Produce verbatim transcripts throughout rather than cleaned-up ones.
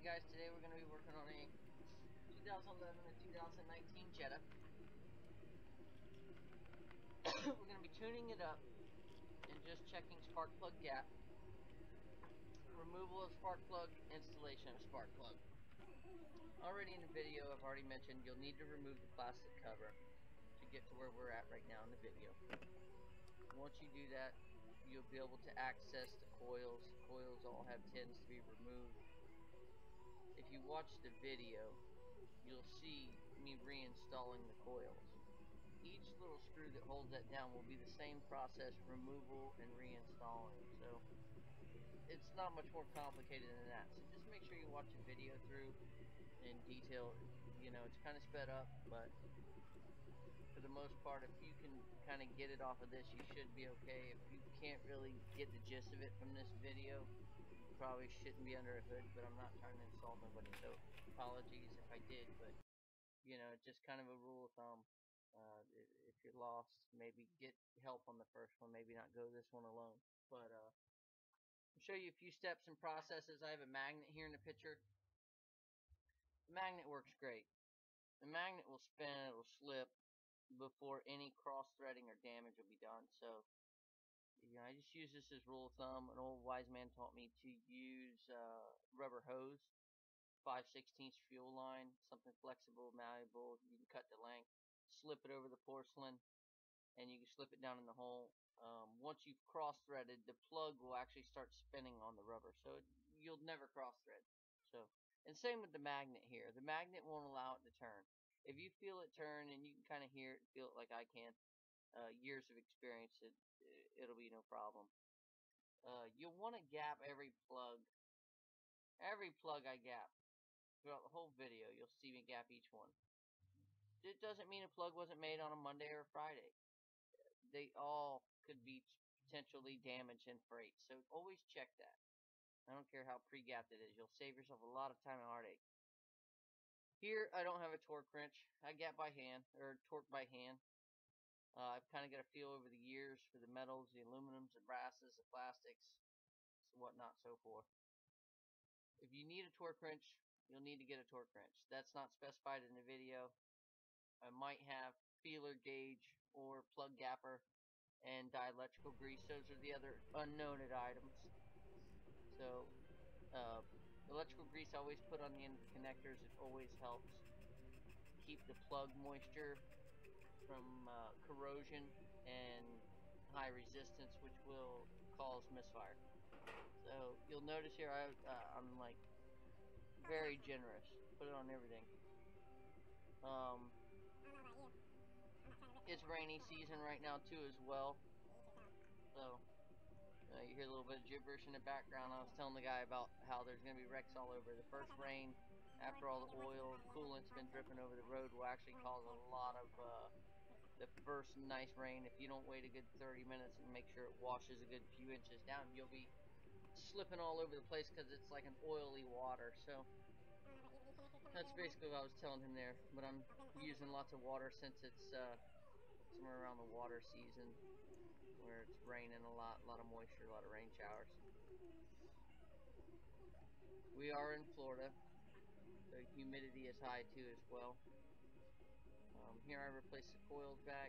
Hey guys, today we're going to be working on a two thousand eleven and two thousand nineteen Jetta. We're going to be tuning it up and just checking spark plug gap, removal of spark plug, installation of spark plug. Already in the video I've already mentioned you'll need to remove the plastic cover to get to where we're at right now in the video. Once you do that, you'll be able to access the coils. Coils all have tins to be removed. If you watch the video, you'll see me reinstalling the coils. Each little screw that holds that down will be the same process, removal and reinstalling. So it's not much more complicated than that. So just make sure you watch the video through in detail. You know, it's kind of sped up, but for the most part, if you can kind of get it off of this, you should be okay. If you can't really get the gist of it from this video, you probably shouldn't be under a hood, but I'm not trying to insult nobody, so apologies if I did, but you know, it's just kind of a rule of thumb. Uh, if you're lost, maybe get help on the first one, maybe not go this one alone. But uh, I'll show you a few steps and processes. I have a magnet here in the picture. The magnet works great. The magnet will spin, it will slip before any cross-threading or damage will be done. So, you know, I just use this as rule of thumb. An old wise man taught me to use uh, rubber hose, five sixteenths fuel line, something flexible, malleable. You can cut the length, slip it over the porcelain, and you can slip it down in the hole. Um, once you've cross-threaded, the plug will actually start spinning on the rubber, so it, you'll never cross-thread. So, and same with the magnet here. The magnet won't allow it to turn. If you feel it turn, and you can kind of hear it, feel it like I can, uh, years of experience, it, it'll be no problem. Uh, you'll want to gap every plug. Every plug I gap. Throughout the whole video, you'll see me gap each one. It doesn't mean a plug wasn't made on a Monday or a Friday. They all could be potentially damaged in freight, so always check that. I don't care how pre-gapped it is. You'll save yourself a lot of time and heartache. Here, I don't have a torque wrench. I gap by hand, or torque by hand. Uh, I've kind of got a feel over the years for the metals, the aluminums, the brasses, the plastics, so whatnot, so forth. If you need a torque wrench, you'll need to get a torque wrench. That's not specified in the video. I might have feeler gauge or plug gapper and dielectrical grease. Those are the other unknown items. So, uh, electrical grease I always put on the end of the connectors. It always helps keep the plug moisture from uh, corrosion and high resistance, which will cause misfire. So you'll notice here I, uh, I'm like very generous. Put it on everything. Um, it's rainy season right now too as well. So uh, you hear a little bit of gibberish in the background. I was telling the guy about how there's going to be wrecks all over. The first rain, after all the oil, coolant's been dripping over the road, will actually cause a lot of uh, the first nice rain. If you don't wait a good thirty minutes and make sure it washes a good few inches down, you'll be slipping all over the place because it's like an oily water. So that's basically what I was telling him there. But I'm using lots of water since it's uh, somewhere around the water season where it's raining a lot, a lot of moisture, a lot of rain showers. We are in Florida. The humidity is high too as well. Um, here I replaced the coils back.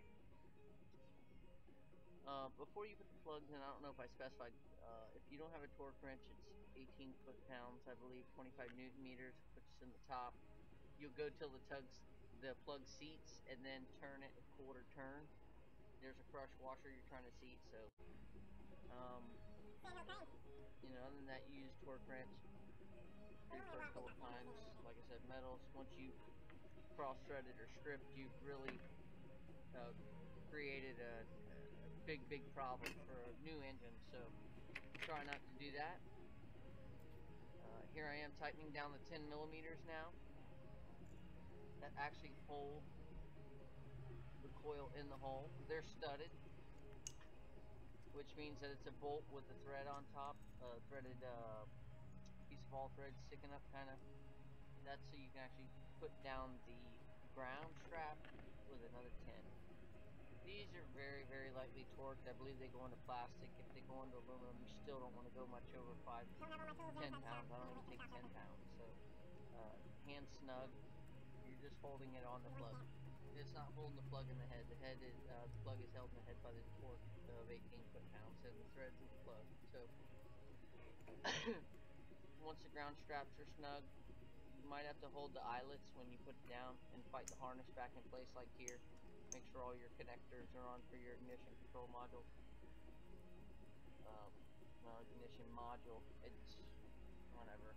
Uh, before you put the plugs in, I don't know if I specified, uh, if you don't have a torque wrench, it's eighteen foot-pounds, I believe, twenty-five newton meters, puts us in the top. You'll go till the tugs, the plug seats, and then turn it a quarter turn. There's a crush washer you're trying to seat, so, um, you know, other than that, you use torque wrench. Three first couple times, like I said, metals. Once you cross-threaded or stripped, you've really uh, created a, a big, big problem for a new engine, so try not to do that. Uh, here I am tightening down the ten millimeters now. That actually hold the coil in the hole. They're studded, which means that it's a bolt with a thread on top, a threaded uh, piece of ball thread sticking up, kind of. That's so you can actually put down the ground strap with another ten. These are very, very lightly torqued. I believe they go into plastic. If they go into aluminum, you still don't want to go much over five, ten pounds. I don't even think ten pounds. So, uh, hand snug. You're just holding it on the plug. It's not holding the plug in the head. The head is, uh, the plug is held in the head by the torque of eighteen foot-pounds and the threads of the plug. So, once the ground straps are snug, you might have to hold the eyelets when you put it down and fight the harness back in place like here. Make sure all your connectors are on for your ignition control module. Um, well, ignition module, it's whatever.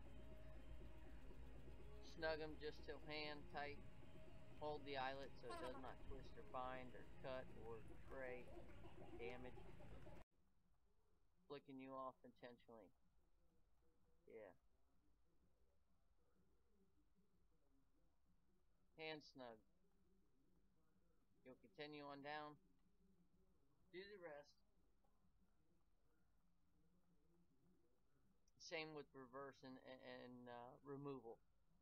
Snug them just till hand tight. Hold the eyelet so it does not twist or bind or cut or fray, damage. Flicking you off intentionally. Yeah. Hand snug. You'll continue on down. Do the rest. Same with reverse and, and uh, removal.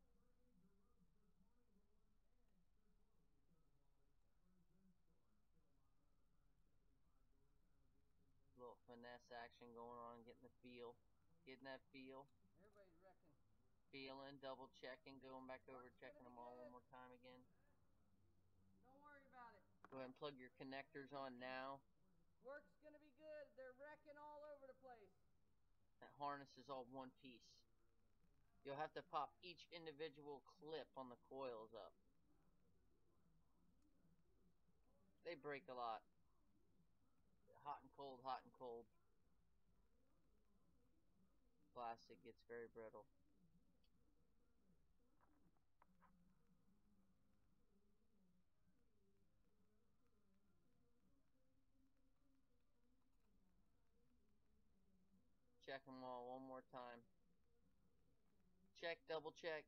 Little finesse action going on, getting the feel. Getting that feel. Everybody's wrecking. Feeling, double checking, going back over, Work's checking gonna them be all good. one more time again. Don't worry about it. Go ahead and plug your connectors on now. Work's gonna be good. They're wrecking all over the place. That harness is all one piece. You'll have to pop each individual clip on the coils up. They break a lot. Hot and cold, hot and cold. Plastic gets very brittle. Check them all one more time. Check, double check.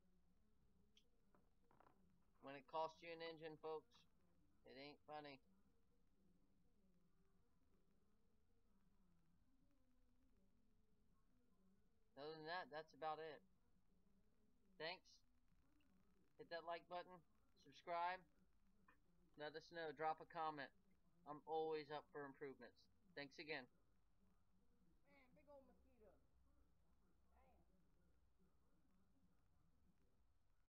When it costs you an engine, folks, it ain't funny. Other than that, that's about it. Thanks. Hit that like button. Subscribe. Let us know. Drop a comment. I'm always up for improvements. Thanks again.